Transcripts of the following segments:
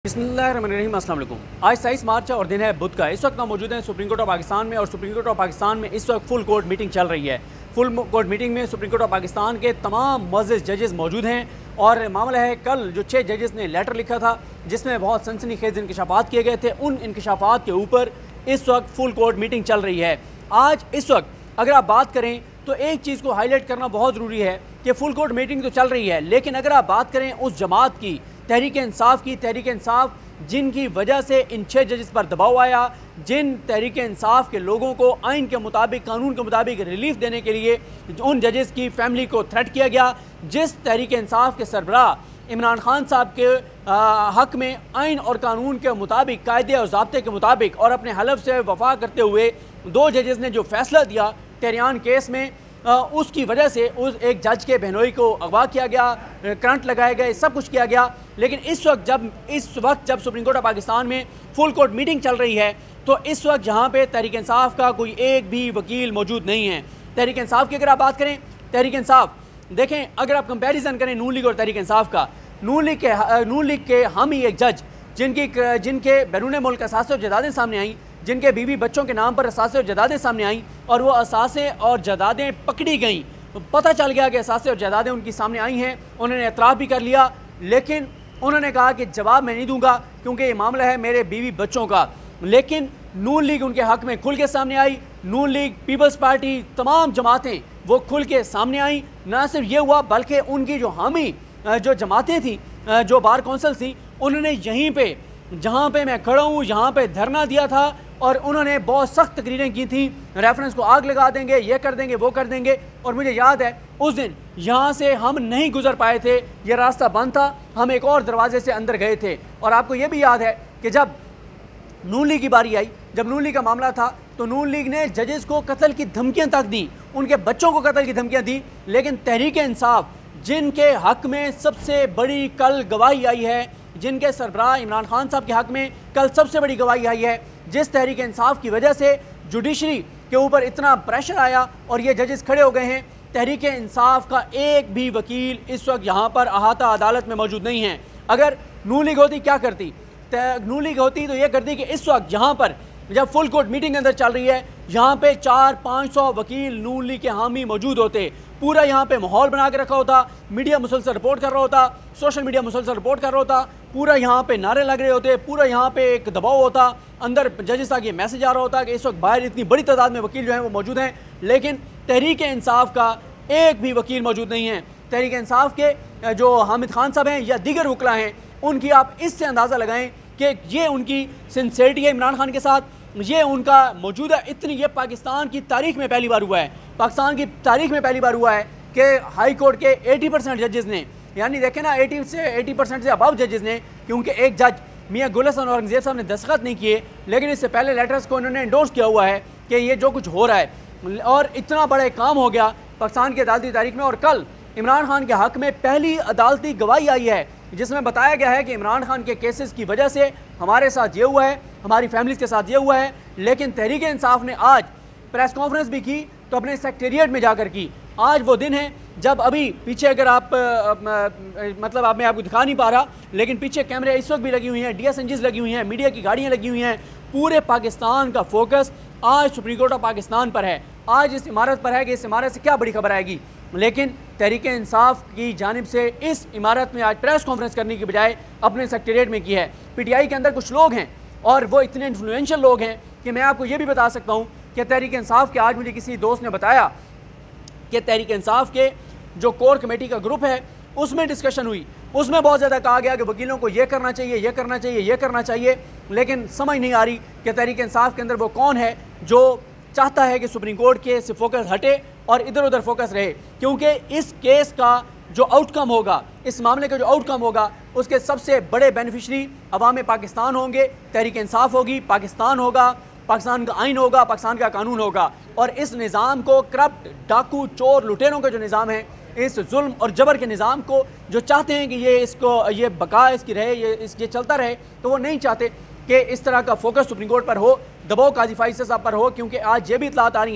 बिस्मिल्लाहिर्रहमानिर्रहीम। अस्सलाम वालेकुम। आज 27 मार्च है और दिन है बुध का। इस वक्त हम मौजूद हैं सुप्रीम कोर्ट ऑफ पाकिस्तान में और सुप्रीम कोर्ट ऑफ पाकिस्तान में इस वक्त फुल कोर्ट मीटिंग चल रही है। फुल कोर्ट मीटिंग में सुप्रीम कोर्ट ऑफ पाकिस्तान के तमाम मुअज़्ज़िज़ जजेस मौजूद हैं और मामला है कल जो 6 जजेस ने लेटर लिखा था जिसमें बहुत सनसनीखेज़ इंकशाफात किए गए थे, उन इंकशाफात के ऊपर इस वक्त फुल कोर्ट मीटिंग चल रही है। आज इस वक्त अगर आप बात करें तो एक चीज़ को हाईलाइट करना बहुत ज़रूरी है कि फुल कोर्ट मीटिंग तो चल रही है, लेकिन अगर आप बात करें उस जमात की, तहरीक इंसाफ की, तहरीक इंसाफ जिनकी वजह से इन 6 जजेस पर दबाव आया, जिन तहरीक इंसाफ के लोगों को आइन के मुताबिक, कानून के मुताबिक रिलीफ देने के लिए उन जजेस की फैमिली को थ्रेट किया गया, जिस तहरीक इंसाफ के सरबराह इमरान खान साहब के हक़ में आइन और कानून के मुताबिक, कायदे और ज़ाब्ते के मुताबिक और अपने हलफ से वफा करते हुए 2 जजेस ने जो फैसला दिया टेरियान केस में, उसकी वजह से उस एक जज के बहनोई को अगवा किया गया, करंट लगाए गए, सब कुछ किया गया। लेकिन इस वक्त जब सुप्रीम कोर्ट ऑफ पाकिस्तान में फुल कोर्ट मीटिंग चल रही है तो इस वक्त यहाँ पे तहरीक इंसाफ का कोई एक भी वकील मौजूद नहीं है। तहरीक इंसाफ की अगर आप बात करें, तहरीक इंसाफ देखें, अगर आप कंपैरिजन करें नून लीग और तहरीक इंसाफ का, नून लीग के हम ही एक जज जिनके बैरून मुल्क असासे और जदादें सामने आई, जिनके बीवी बच्चों के नाम पर असासे और जदादें सामने आई और वो असासे और जदादें पकड़ी गईं, पता चल गया कि असासे और जदादें उनकी सामने आई हैं, उन्होंने एतराफ़ भी कर लिया, लेकिन उन्होंने कहा कि जवाब मैं नहीं दूंगा क्योंकि ये मामला है मेरे बीवी बच्चों का। लेकिन नून लीग उनके हक़ में खुल के सामने आई, नून लीग, पीपल्स पार्टी, तमाम जमातें वो खुल के सामने आई। न सिर्फ ये हुआ बल्कि उनकी जो हामी जो जमातें थी, जो बार कौंसल थी, उन्होंने यहीं पे जहाँ पे मैं खड़ा हूँ यहाँ पे धरना दिया था और उन्होंने बहुत सख्त तकरीरें की थी, रेफरेंस को आग लगा देंगे, ये कर देंगे, वो कर देंगे। और मुझे याद है उस दिन यहाँ से हम नहीं गुजर पाए थे, ये रास्ता बंद था, हम एक और दरवाजे से अंदर गए थे। और आपको ये भी याद है कि जब नून लीग की बारी आई, जब नून लीग का मामला था तो नून लीग ने जजेस को कत्ल की धमकियाँ तक दी, उनके बच्चों को कत्ल की धमकियाँ दी। लेकिन तहरीक इंसाफ जिनके हक़ में सबसे बड़ी कल गवाही आई है, जिनके सरबराह इमरान खान साहब के हक़ में कल सबसे बड़ी गवाही आई है, जिस तहरीक इंसाफ की वजह से जुडिशरी के ऊपर इतना प्रेशर आया और ये जजेस खड़े हो गए हैं, तहरीक इंसाफ का एक भी वकील इस वक्त यहाँ पर अहाता अदालत में मौजूद नहीं है। अगर नून लीग होती क्या करती? नून लीग होती तो ये करती कि इस वक्त यहाँ पर जब फुल कोर्ट मीटिंग अंदर चल रही है, यहाँ पे 400-500 वकील नून लीग के हामी मौजूद होते, पूरा यहाँ पे माहौल बना के रखा होता, मीडिया मुसलसल रिपोर्ट कर रहा होता, सोशल मीडिया मुसलसल रिपोर्ट कर रहा होता, पूरा यहाँ पे नारे लग रहे होते, पूरा यहाँ पे एक दबाव होता, अंदर जजेस तक ये मैसेज आ रहा होता कि इस वक्त बाहर इतनी बड़ी तादाद में वकील जो हैं वो मौजूद हैं, लेकिन तहरीक इंसाफ का एक भी वकील मौजूद नहीं है। तहरीक इंसाफ के जो हामिद खान साहब हैं या दीगर वकला हैं, उनकी आप इससे अंदाज़ा लगाएं कि ये उनकी सिंसेरिटी है इमरान खान के साथ, ये उनका मौजूदा इतनी, ये पाकिस्तान की तारीख में पहली बार हुआ है, पाकिस्तान की तारीख में पहली बार हुआ है कि हाई कोर्ट के 80% जजेस ने, यानी देखें ना 80% से अबव जजेस ने, क्योंकि एक जज मियाँ गुल हसन औरंगज़ेब साहब ने दस्तखत नहीं किए, लेकिन इससे पहले लेटर्स को उन्होंने एंडोर्स किया हुआ है कि ये जो कुछ हो रहा है और इतना बड़ा काम हो गया पाकिस्तान की अदालती तारीख में। और कल इमरान खान के हक़ में पहली अदालती गवाही आई है जिसमें बताया गया है कि इमरान खान के केसेस की वजह से हमारे साथ ये हुआ है, हमारी फैमिलीज़ के साथ ये हुआ है। लेकिन तहरीक इंसाफ ने आज प्रेस कॉन्फ्रेंस भी की तो अपने सेक्रेटेरिएट में जाकर की। आज वो दिन है जब अभी पीछे अगर आप मतलब मैं आपको दिखा नहीं पा रहा, लेकिन पीछे कैमरे इस वक्त भी लगी हुई हैं, DSNGs लगी हुई हैं, मीडिया की गाड़ियाँ लगी हुई हैं, पूरे पाकिस्तान का फोकस आज सुप्रीम कोर्ट ऑफ पाकिस्तान पर है, आज इस इमारत पर है कि इस इमारत से क्या बड़ी खबर आएगी। लेकिन तहरीक इंसाफ की जानिब से इस इमारत में आज प्रेस कॉन्फ्रेंस करने की बजाय अपने सेक्रेटेरिएट में की है। PTI के अंदर कुछ लोग हैं और वो इतने इन्फ्लुएंशियल लोग हैं कि मैं आपको ये भी बता सकता हूँ कि तहरीक इंसाफ के, आज मुझे किसी दोस्त ने बताया कि तहरीक इंसाफ के जो कोर कमेटी का ग्रुप है उसमें डिस्कशन हुई, उसमें बहुत ज़्यादा कहा गया कि वकीलों को ये करना चाहिए, ये करना चाहिए, ये करना चाहिए। लेकिन समझ नहीं आ रही कि तहरीक इंसाफ के अंदर वो कौन है जो चाहता है कि सुप्रीम कोर्ट के से फोकस हटे और इधर उधर फोकस रहे, क्योंकि इस केस का जो आउटकम होगा, इस मामले का जो आउटकम होगा, उसके सबसे बड़े बेनिफिशरी अवाम पाकिस्तान होंगे, तहरीक इंसाफ होगी, पाकिस्तान होगा, पाकिस्तान का आइन होगा, पाकिस्तान का कानून होगा। और इस निज़ाम को, करप्ट, डाकू, चोर, लुटेरों का जो निज़ाम है, इस जुल्म और जबर के निज़ाम को जो चाहते हैं कि ये बका इसकी रहे, ये चलता रहे, तो वो नहीं चाहते कि इस तरह का फोकस सुप्रीम कोर्ट पर हो, दबाव काजी फाइज साहब पर हो। क्योंकि आज ये भी इतलात आ रही हैं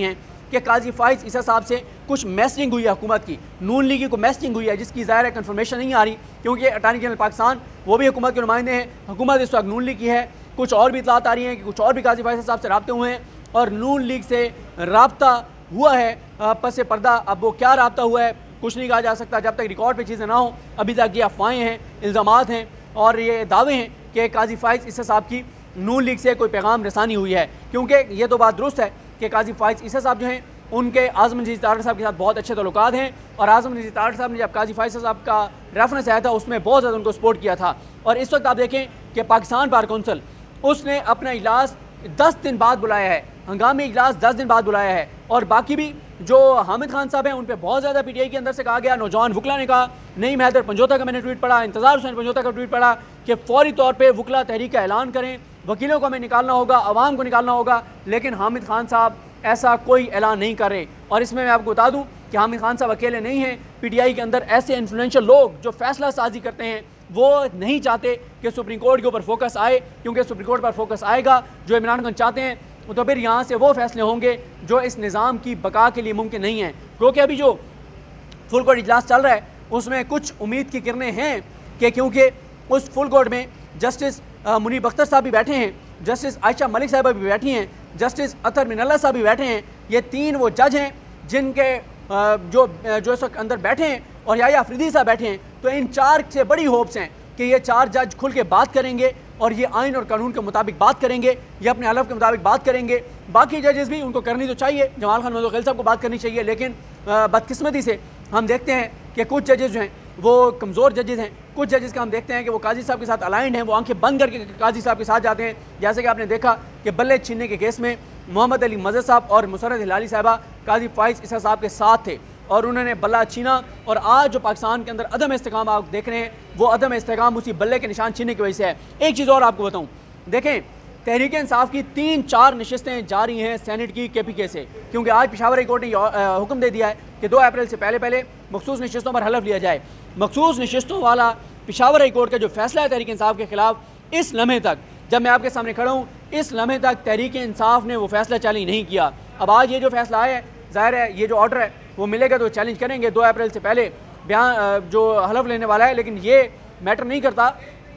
कि काजी फाइज ईसा साहब से कुछ मैसेजिंग हुई है हुकूमत की, नून लीग को मैसेजिंग हुई है, जिसकी ज़ाहिर है कन्फर्मेशन नहीं आ रही, क्योंकि अटार्नी जनरल पाकिस्तान वो भी हुकूमत के नुमाइंदे हैं, हुकूमत इस वक्त नून लीग की है। कुछ और भी इतलात आ रही हैं कि कुछ और भी काजी फाइज साहब से रब्ते हुए हैं और नून लीग से रब्ता हुआ है पस पर्दा। अब वो क्या रब्ता हुआ है कुछ नहीं कहा जा सकता जब तक रिकॉर्ड पे चीज़ें ना हो। अभी तक ये अफवाहें हैं, इल्ज़ामात हैं और ये दावे हैं कि काजी फाइज ईसा साहब की नून लीग से कोई पैगाम रसानी हुई है, क्योंकि ये तो बात दुरुस्त है कि काजी फाइज ईसा साहब जो हैं उनके आज़म नज़ीर तारड़ साहब के साथ बहुत अच्छे तल्लुकात हैं और आज़म नज़ीर तारड़ साहब ने जब काजी फाइज साहब का रेफरेंस आया था उसमें बहुत ज़्यादा उनको सपोर्ट किया था। और इस वक्त आप देखें कि पाकिस्तान बार कौंसिल उसने अपना इजलास 10 दिन बाद बुलाया है, हंगामी इजलास 10 दिन बाद बुलाया है। और बाकी भी जो हामिद खान साहब हैं उन पर बहुत ज़्यादा PTI के अंदर से कहा गया। नौजवान वकला ने कहा, नईम हैदर पंजोता का मैंने ट्वीट पढ़ा, इंतज़ार हुसैन पंजोता का ट्वीट पढ़ा कि फौरी तौर पर वकला तहरीक का ऐलान करें, वकीलों को हमें निकालना होगा, अवाम को निकालना होगा। लेकिन हामिद खान साहब ऐसा कोई ऐलान नहीं कर रहे। और इसमें मैं आपको बता दूं कि हामिद खान साहब अकेले नहीं हैं, PTI के अंदर ऐसे इन्फ्लुएंशियल लोग जो फैसला साजी करते हैं वो नहीं चाहते कि सुप्रीम कोर्ट के ऊपर फोकस आए, क्योंकि सुप्रीम कोर्ट पर फोकस आएगा जो इमरान खान चाहते हैं तो फिर यहाँ से वो फैसले होंगे जो इस निज़ाम की बका के लिए मुमकिन नहीं है। क्योंकि अभी जो फुल कोर्ट इजलास चल रहा है उसमें कुछ उम्मीद की किरणें हैं कि क्योंकि उस फुल कोर्ट में जस्टिस मुनीब अख्तर साहब भी बैठे हैं, जस्टिस आयशा मलिक साहबा भी बैठी हैं, जस्टिस अतर मिनल्ला साहब भी बैठे हैं। ये तीन वो जज हैं जिनके जो इस वक्त अंदर बैठे हैं और याह्या अफरीदी साहब बैठे हैं। तो इन चार से बड़ी होप्स हैं कि ये चार जज खुल के बात करेंगे और ये आइन और कानून के मुताबिक बात करेंगे, ये अपने हलफ के मुताबिक बात करेंगे। बाकी जजेस भी उनको करनी तो चाहिए, जमाल खान मजोखिल साहब को बात करनी चाहिए, लेकिन बदकिस्मती से हम देखते हैं कि कुछ जजेस जो हैं वो कमज़ोर जजेस हैं। कुछ जजेस का हम देखते हैं कि वो काजी साहब के साथ अलाइंड हैं, वो आंखें बंद करके काजी साहब के साथ जाते हैं। जैसे कि आपने देखा कि बल्ले छीनने के केस में मोहम्मद अली मज़हर साहब और मुसर्रत हिलाली साहबा काजी फाइज ईसा साहब के साथ थे और उन्होंने बल्ला छीना। और आज जो पाकिस्तान के अंदर अदम इस्तेकाम आप देख रहे हैं वो अदम इस्तेकाम उसी बल्ले के निशान छीनने की वजह से है। एक चीज़ और आपको बताऊँ, देखें तहरीक इंसाफ की 3-4 नशिस्तें जारी हैं सेनेट की KPK से, क्योंकि आज पेशावर हाई कोर्ट ने हुक्म दे दिया है कि 2 अप्रैल से पहले मखसूस नशिस्तों पर हलफ लिया जाए। मखसूस नशिस्तों वाला पेशावर हाई कोर्ट का जो फैसला है तहरीक इंसाफ के खिलाफ, इस लम्हे तक जब मैं आपके सामने खड़ा हूँ इस लम्हे तक तहरीक इंसाफ ने वो फैसला चैलेंज नहीं किया। अब आज ये जो फैसला आया है ज़ाहिर है ये जो ऑर्डर है वो मिलेगा तो चैलेंज करेंगे, 2 अप्रैल से पहले बयान जो हलफ लेने वाला है। लेकिन ये मैटर नहीं करता,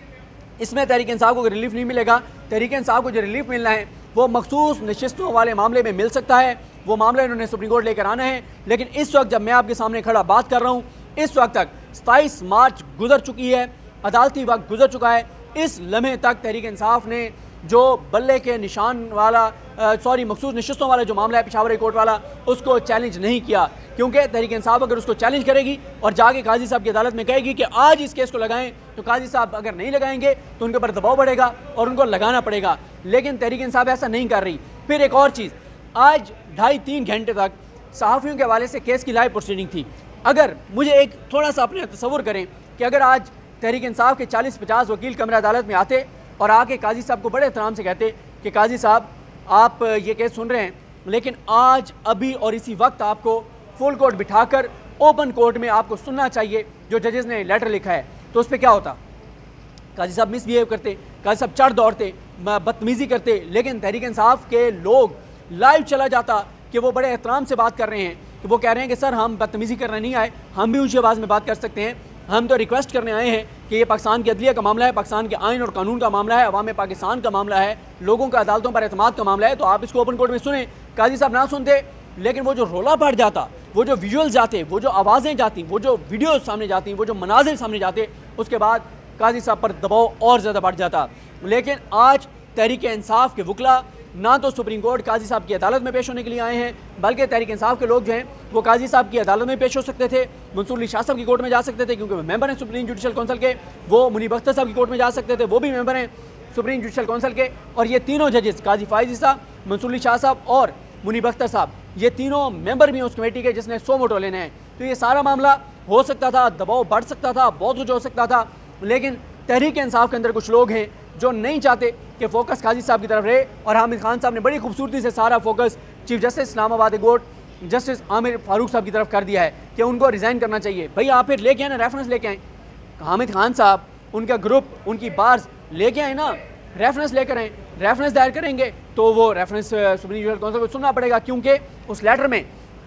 इसमें तहरीक इंसाफ को रिलीफ नहीं मिलेगा। तहरीक इंसाफ को जो रिलीफ मिलना है वो मखसूस नशिस्तों वाले मामले में मिल सकता है, वो मामला इन्होंने सुप्रीम कोर्ट लेकर आना है। लेकिन इस वक्त जब मैं आपके सामने खड़ा बात कर रहा हूँ इस वक्त तक 27 मार्च गुजर चुकी है, अदालती वक्त गुजर चुका है। इस लम्हे तक तहरीक इंसाफ ने जो बल्ले के निशान वाला मखसूस नशिस्तों वाला जो मामला है पेशावर हाई कोर्ट वाला उसको चैलेंज नहीं किया, क्योंकि तहरीक इंसाफ अगर उसको चैलेंज करेगी और जाके काजी साहब की अदालत में कहेगी कि आज इस केस को लगाएं, तो काजी साहब अगर नहीं लगाएंगे तो उनके ऊपर दबाव बढ़ेगा और उनको लगाना पड़ेगा। लेकिन तहरीक इंसाफ ऐसा नहीं कर रही। फिर एक और चीज़, आज 2.5-3 घंटे तक सहाफ़ियों के हवाले से केस की लाइव प्रोसीडिंग थी। अगर मुझे एक थोड़ा सा अपने तसव्वुर करें कि अगर आज तहरीक इंसाफ के 40-50 वकील कमरा अदालत में आते और आके काजी साहब को बड़े एहतराम से कहते कि काजी साहब आप ये केस सुन रहे हैं, लेकिन आज अभी और इसी वक्त आपको फुल कोर्ट बिठाकर ओपन कोर्ट में आपको सुनना चाहिए जो जजेस ने लेटर लिखा है, तो उस पर क्या होता? काजी साहब मिसबिहेव करते, काजी साहब चढ़ दौड़ते, बदतमीज़ी करते। लेकिन तहरीक इंसाफ के लोग लाइव चला जाता कि वो बड़े एहतराम से बात कर रहे हैं, कि वो कह रहे हैं कि सर हम बदतमीज़ी करने नहीं आए, हम भी ऊँची आवाज़ में बात कर सकते हैं, हम तो रिक्वेस्ट करने आए हैं कि ये पाकिस्तान की अदलिया का मामला है, पाकिस्तान के आइन और कानून का मामला है, अवाम पाकिस्तान का मामला है, लोगों का अदालतों पर एतमाद का मामला है, तो आप इसको ओपन कोर्ट में सुने। काजी साहब ना सुनते, लेकिन वो जो रोला बढ़ जाता, वो जो विजुअल्स जाते, वो जो आवाज़ें जाती, वो जो वीडियो सामने जाती, वो जो मनाजिर सामने जाते, उसके बाद काजी साहब पर दबाव और ज़्यादा बढ़ जाता। लेकिन आज तहरीक इंसाफ के वकला ना तो सुप्रीम कोर्ट काजी साहब की अदालत में पेश होने के लिए आए हैं, बल्कि तहरीक इंसाफ के लोग जो हैं वो काजी साहब की अदालत में पेश हो सकते थे, मंसूर अली शाह साहब की कोर्ट में जा सकते थे क्योंकि वो मेंबर हैं सुप्रीम जुडिशल काउंसिल के, वो मुनीब अख्तर साहब की कोर्ट में जा सकते थे, वो भी मेंबर हैं सुप्रीम जुडिशल काउंसिल के। और ये तीनों जजेस काजी फाइज ईसा, मंसूर अली शाह साहब और मुनीब अख्तर साहब, ये तीनों मेंबर भी हैं उस कमेटी के जिसने 100 वोट लेने हैं। तो ये सारा मामला हो सकता था, दबाव बढ़ सकता था, बहुत कुछ हो सकता था। लेकिन तहरीक इंसाफ के अंदर कुछ लोग हैं जो नहीं चाहते कि फोकस काजी साहब की तरफ रहे, और हामिद खान साहब ने बड़ी खूबसूरती से सारा focus chief justice Islamabad court justice Aamir Farooq sahab की तरफ कर दिया है कि उनको रिज़ाइन करना चाहिए। भाई आप फिर लेके आए ना, रेफरेंस लेके आए, हामिद खान साहब, उनका ग्रुप, उनकी बार्स लेके आए ना, रेफरेंस लेकर आए। रेफरेंस दायर करेंगे तो वो रेफरेंस सुप्रीम जुडिशल काउंसिल को सुनना पड़ेगा, क्योंकि उस लेटर में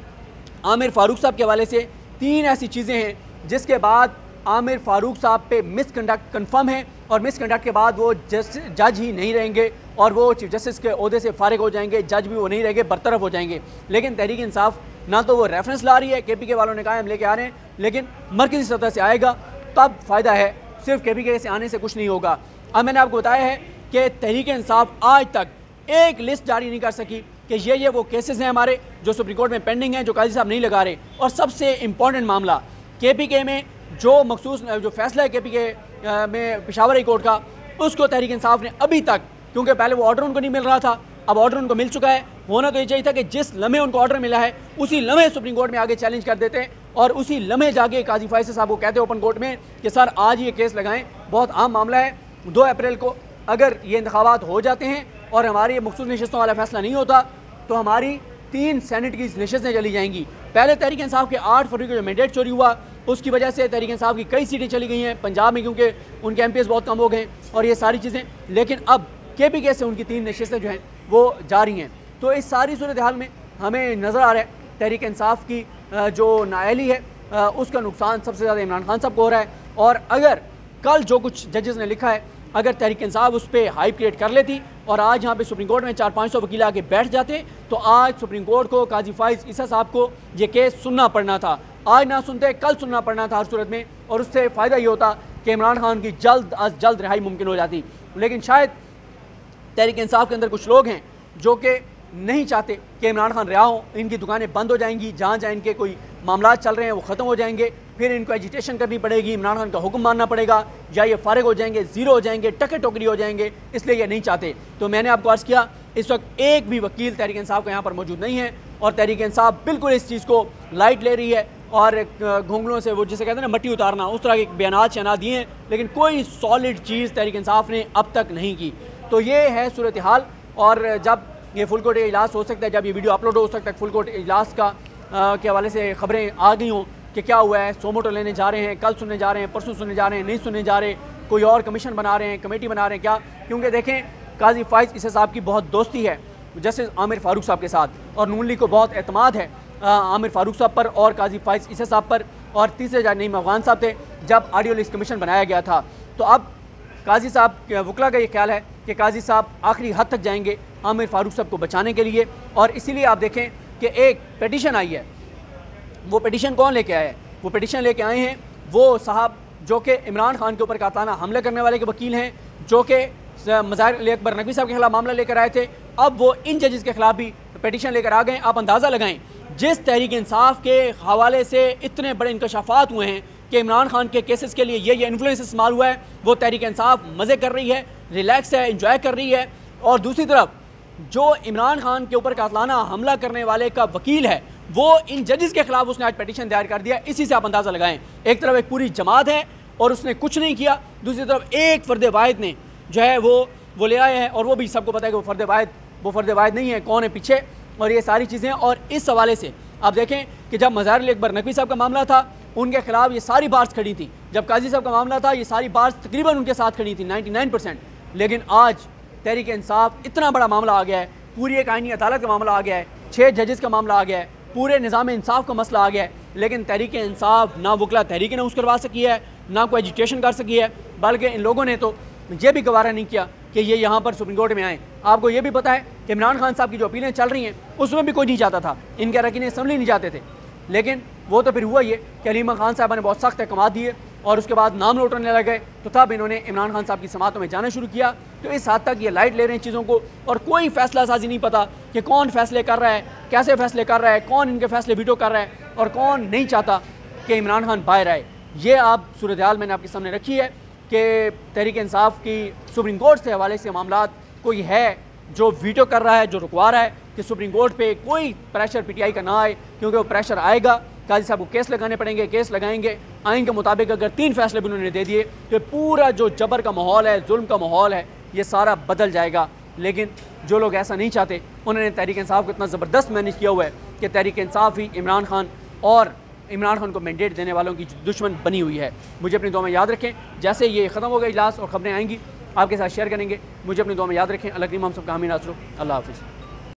आमिर फारूक साहब के हवाले से 3 ऐसी चीज़ें हैं जिसके बाद आमिर फारूक साहब पे मिसकंडक्ट कन्फर्म है और मिसकंडक्ट के बाद वो जज ही नहीं रहेंगे और वो चीफ जस्टिस के ओहदे से फारिग हो जाएंगे, जज भी वो नहीं रहेंगे, बरतरफ हो जाएंगे। लेकिन तहरीक इंसाफ ना तो वो रेफरेंस ला रही है, KPK वालों ने कहा हम लेके आ रहे हैं, लेकिन मरकज़ी सतह से आएगा तब फ़ायदा है, सिर्फ KPK से आने से कुछ नहीं होगा। अब मैंने आपको बताया है कि तहरीक इंसाफ आज तक एक लिस्ट जारी नहीं कर सकी कि ये वो केसेस हैं हमारे जो सुप्रीम कोर्ट में पेंडिंग हैं, जो काजी साहब नहीं लगा रहे। और सबसे इम्पॉर्टेंट मामला KPK में जो मखसूस जो फैसला है KPK में पेशावर हाई कोर्ट का, उसको तहरीक इंसाफ ने अभी तक, क्योंकि पहले वो ऑर्डर उनको नहीं मिल रहा था, अब ऑर्डर उनको मिल चुका है, होना तो ये चाहिए था कि जिस लम्हे उनको ऑर्डर मिला है उसी लम्हे सुप्रीम कोर्ट में आगे चैलेंज कर देते हैं और उसी लम्हे जाके काजी फैसल साहब को कहते हैं ओपन कोर्ट में कि सर आज ये केस लगाएं। बहुत आम मामला है, 2 अप्रैल को अगर ये इंतखाबात हो जाते हैं और हमारी मखसूस नशिस्तों वाला फैसला नहीं होता तो हमारी 3 सेनेट की नशिस्तें चली जाएंगी। पहले तहरीक इंसाफ के 8 फरवरी को जो मैंडेट चोरी हुआ उसकी वजह से तहरीक इंसाफ की कई सीटें चली गई हैं पंजाब में, क्योंकि उनके MPs बहुत कम हो गए और ये सारी चीज़ें। लेकिन अब KPK से उनकी 3 नशिस्तें जो हैं वो जारी हैं। तो इस सारी सूरत हाल में हमें नज़र आ रहा है तहरीक इंसाफ की जो नाअहली है उसका नुकसान सबसे ज़्यादा इमरान खान साहब को हो रहा है। और अगर कल जो कुछ जजेस ने लिखा है, अगर तहरीक इंसाफ उस पर हाइप क्रिएट कर लेती और आज यहाँ पे सुप्रीम कोर्ट में 400-500 वकील आके बैठ जाते तो आज सुप्रीम कोर्ट को काजी फाइज ईसा साहब को ये केस सुनना पड़ना था। आज ना सुनते, कल सुनना पड़ना था हर सूरत में, और उससे फ़ायदा ये होता कि इमरान खान की जल्द अज जल्द रिहाई मुमकिन हो जाती। लेकिन शायद तहरीक इंसाफ के अंदर कुछ लोग हैं जो कि नहीं चाहते कि इमरान खान रिहा हो, इनकी दुकानें बंद हो जाएंगी, जहाँ जहाँ इनके कोई मामला चल रहे हैं वो ख़त्म हो जाएंगे, फिर इनको एजिटेशन करनी पड़ेगी, इमरान खान का हुक्म मानना पड़ेगा, या ये फारिग हो जाएंगे, ज़ीरो हो जाएंगे, टके टोकरी हो जाएंगे, इसलिए ये नहीं चाहते। तो मैंने आपको अर्ज़ किया इस वक्त एक भी वकील तहरीक इंसाफ का यहाँ पर मौजूद नहीं है और तहरीक इंसाफ बिल्कुल इस चीज़ को लाइट ले रही है और घोंगलों से वो जिसे कहते हैं ना मट्टी उतारना, उस तरह के बयानात शना दिए हैं, लेकिन कोई सॉलिड चीज़ तहरीक इंसाफ ने अब तक नहीं की। तो ये है सूरत हाल। और जब ये फुल कोर्ट इजलास हो सकता है, जब ये वीडियो अपलोड हो सकता है, फुल कोर्ट इजलास का के हवाले से खबरें आ गई हों कि क्या हुआ है, सोमोटो लेने जा रहे हैं, कल सुनने जा रहे हैं, परसों सुनने जा रहे हैं, नहीं सुनने जा रहे, कोई और कमीशन बना रहे हैं, कमेटी बना रहे हैं क्या। क्योंकि देखें काजी फाइज ईसा साहब की बहुत दोस्ती है जस्टिस आमिर फारूक साहब के साथ और नून लीग को बहुत एतमाद है आमिर फारूक साहब पर और काजी फाइज ईसा साहब पर, और तीसरे जज नईम अफगान साहब थे जब ऑडियो लिस्ट कमीशन बनाया गया था। तो अब काजी साहब वकला का ये ख्याल है कि काजी साहब आखिरी हद तक जाएंगे आमिर फारूक साहब को बचाने के लिए, और इसीलिए आप देखें कि एक पिटीशन आई है। वो पिटीशन कौन लेके आया है? वो पिटीशन लेके आए हैं वो साहब जो कि इमरान खान के ऊपर कातलाना हमले करने वाले के वकील हैं, जो कि मज़ाहिर अली अकबर नकवी साहब के खिलाफ मामला लेकर आए थे। अब वो इन जजेस के खिलाफ भी पिटीशन लेकर आ गए। आप अंदाज़ा लगाएं जिस तहरीक इंसाफ के हवाले से इतने बड़े इंकशाफात हुए हैं कि इमरान खान के केसेस के लिए ये इन्फ्लुएंस इस्तेमाल हुआ है, वो तहरीक इंसाफ मज़े कर रही है, रिलैक्स है, इंजॉय कर रही है। और दूसरी तरफ जो इमरान खान के ऊपर कातलाना हमला करने वाले का वकील है वो इन जजेस के खिलाफ उसने आज पिटीशन दायर कर दिया। इसी से आप अंदाज़ा लगाएं, एक तरफ एक पूरी जमात है और उसने कुछ नहीं किया, दूसरी तरफ एक फ़र्द वाहिद ने जो है वो ले आए हैं, और वो भी सबको पता है कि वो फ़र्द वाहिद नहीं है, कौन है पीछे, और ये सारी चीज़ें। और इस हवाले से आप देखें कि जब मज़ाहिर अली अकबर नकवी साहब का मामला था उनके खिलाफ ये सारी बार्स खड़ी थी, जब काजी साहब का मामला था ये सारी बार्स तकरीबन उनके साथ खड़ी थी 99%। लेकिन आज तहरीक इंसाफ इतना बड़ा मामला आ गया है, पूरी एक आईनी अदालत का मामला आ गया है, 6 जजेस का मामला आ गया है, पूरे निज़ाम इंसाफ का मसला आ गया है, लेकिन तहरीक इंसाफ ना वकला तहरीक ने उस करवा सकी है, ना कोई एजुटेशन कर सकी है, बल्कि इन लोगों ने तो ये भी गवारा नहीं किया कि ये यहाँ पर सुप्रीम कोर्ट में आए। आपको ये भी पता है कि इमरान खान साहब की जो अपीलें चल रही हैं उसमें भी कोई नहीं चाहता था, इनके अरकान असम्बली नहीं चाहते थे, लेकिन वो तो फिर हुआ ये कि अलीमा खान साहबा ने बहुत सख्त अहकाम दिए और उसके बाद नाम लौटने लग गए, तो तब इन्होंने इमरान खान साहब की समातों में जाना शुरू किया। तो इस हद तक ये लाइट ले रहे हैं चीज़ों को, और कोई फैसला साजी नहीं पता कि कौन फैसले कर रहा है, कैसे फैसले कर रहा है, कौन इनके फैसले वीटो कर रहा है और कौन नहीं चाहता कि इमरान खान बाहर आए। ये आप सूरत हाल मैंने आपके सामने रखी है कि तहरीक इंसाफ की सुप्रीम कोर्ट से हवाले से मामला कोई है जो वीटो कर रहा है, जो रुकवा रहा है कि सुप्रीम कोर्ट पे कोई प्रेशर PTI का ना आए, क्योंकि वो प्रेशर आएगा काजी साहब को केस लगाने पड़ेंगे, केस लगाएंगे, आइन के मुताबिक अगर 3 फैसले भी उन्होंने दे दिए तो पूरा जो जबर का माहौल है, जुल्म का माहौल है, ये सारा बदल जाएगा। लेकिन जो लोग ऐसा नहीं चाहते उन्होंने तहरीक इंसाफ को इतना ज़बरदस्त मैनेज किया हुआ है कि तहरीक इंसाफ ही इमरान खान और इमरान खान को मैंडेट देने वालों की दुश्मन बनी हुई है। मुझे अपनी दुआ में याद रखें, जैसे ये ख़त्म हो गया इजलास और ख़बरें आएंगी आपके साथ शेयर करेंगे। मुझे अपनी दुआ में याद रखें। अल्लाह करीम हम सबका हामी नासरो। अल्लाह हाफिज़।